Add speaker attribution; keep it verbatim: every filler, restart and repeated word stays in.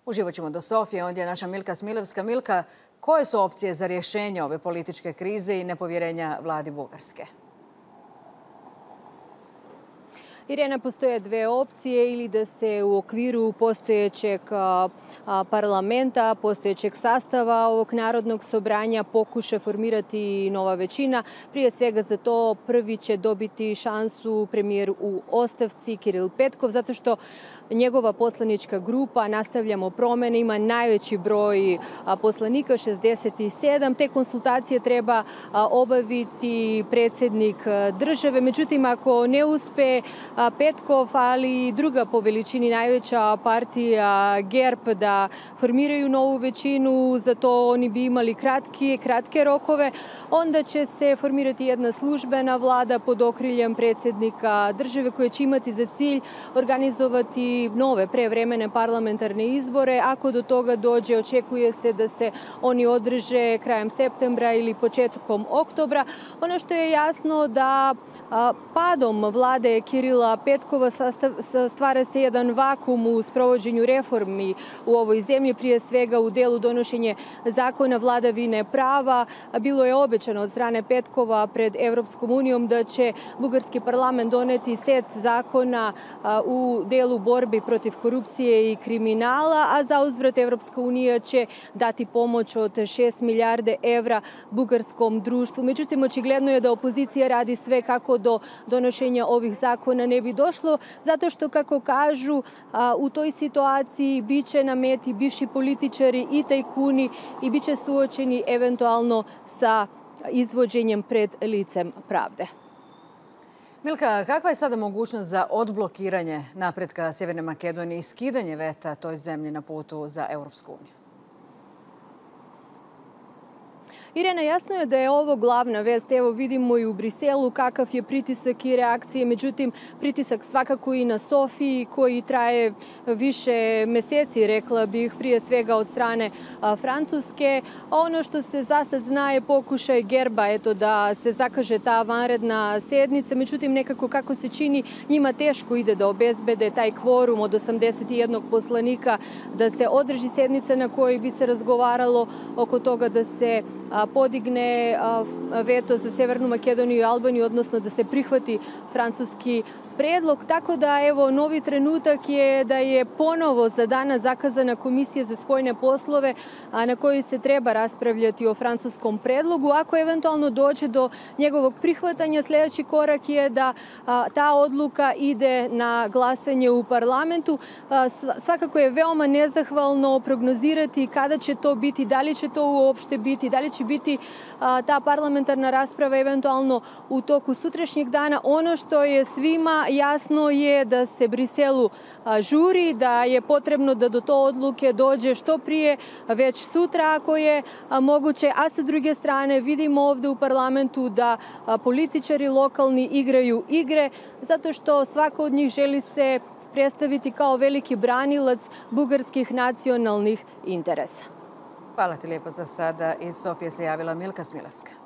Speaker 1: Uživat ćemo do Sofije, ondje je naša Milka Smilevska. Milka, koje su opcije za rješenje ove političke krize i nepovjerenja vladi Bugarske?
Speaker 2: Irena, postoje dve opcije, ili da se u okviru postojećeg parlamenta, postojećeg sastava ovog narodnog sobranja pokuša formirati nova većina. Prije svega za to prvi će dobiti šansu premijer u ostavci Kiril Petkov, zato što njegova poslanička grupa Nastavljamo promjene ima najveći broj poslanika, šezdeset sedam. Te konsultacije treba obaviti predsjednik države. Međutim, ako ne uspe Petkov, ali i druga po veličini najveća partija G E R P da formiraju novu većinu, za to oni bi imali kratke, kratke rokove, onda će se formirati jedna službena vlada pod okriljem predsjednika države koja će imati za cilj organizovati nove prevremene parlamentarne izbore. Ako do toga dođe, očekuje se da se oni održe krajem septembra ili početkom oktobra. Ono što je jasno da padom vlade Kirila Petkova stvara se jedan vakum u sprovođenju reformi u ovoj zemlji, prije svega u delu donošenja zakona vladavine prava. Bilo je obećano od strane Petkova pred Evropskom unijom da će bugarski parlament doneti set zakona u delu borbi protiv korupcije i kriminala, a za uzvrat Evropska unija će dati pomoć od šest milijarde evra bugarskom društvu. Međutim, očigledno je da opozicija radi sve kako do donošenja ovih zakona ne bi došlo, zato što, kako kažu, u toj situaciji bit će na meti bivši političari i tajkuni i bit će suočeni eventualno sa izvođenjem pred licem pravde.
Speaker 1: Milka, kakva je sada mogućnost za odblokiranje napretka Sjeverne Makedonije i skidanje veta toj zemlji na putu za Europsku uniju?
Speaker 2: Irena, jasno je da je ovo glavna vest. Evo vidimo i u Briselu kakav je pritisak i reakcije. Međutim, pritisak svakako i na Sofiji koji traje više meseci, rekla bih, prije svega od strane Francuske. Ono što se za sad zna je pokušaj Gerba, eto, da se zakaže ta vanredna sednica. Međutim, nekako kako se čini, njima teško ide da obezbede taj kvorum od osamdeset jedan poslanika, da se održi sednica na kojoj bi se razgovaralo oko toga da se podigne veto za Severnu Makedoniju i Albaniju, odnosno da se prihvati francuski predlog. Tako da, evo, novi trenutak je da je ponovo za danas zakazana komisija za spoljne poslove na kojoj se treba raspravljati o francuskom predlogu. Ako eventualno dođe do njegovog prihvatanja, sljedeći korak je da ta odluka ide na glasanje u parlamentu. Svakako je veoma nezahvalno prognozirati kada će to biti, da li će to uopšte biti, da li će biti ta parlamentarna rasprava eventualno u toku sutrašnjeg dana. Ono što je svima jasno je da se Briselu žuri, da je potrebno da do to odluke dođe što prije, već sutra ako je moguće. A sa druge strane vidimo ovdje u parlamentu da političari lokalni igraju igre, zato što svako od njih želi se predstaviti kao veliki branilac bugarskih nacionalnih interesa.
Speaker 1: Hvala ti lijepo za sada. Iz Sofije se javila Milka Smilevska.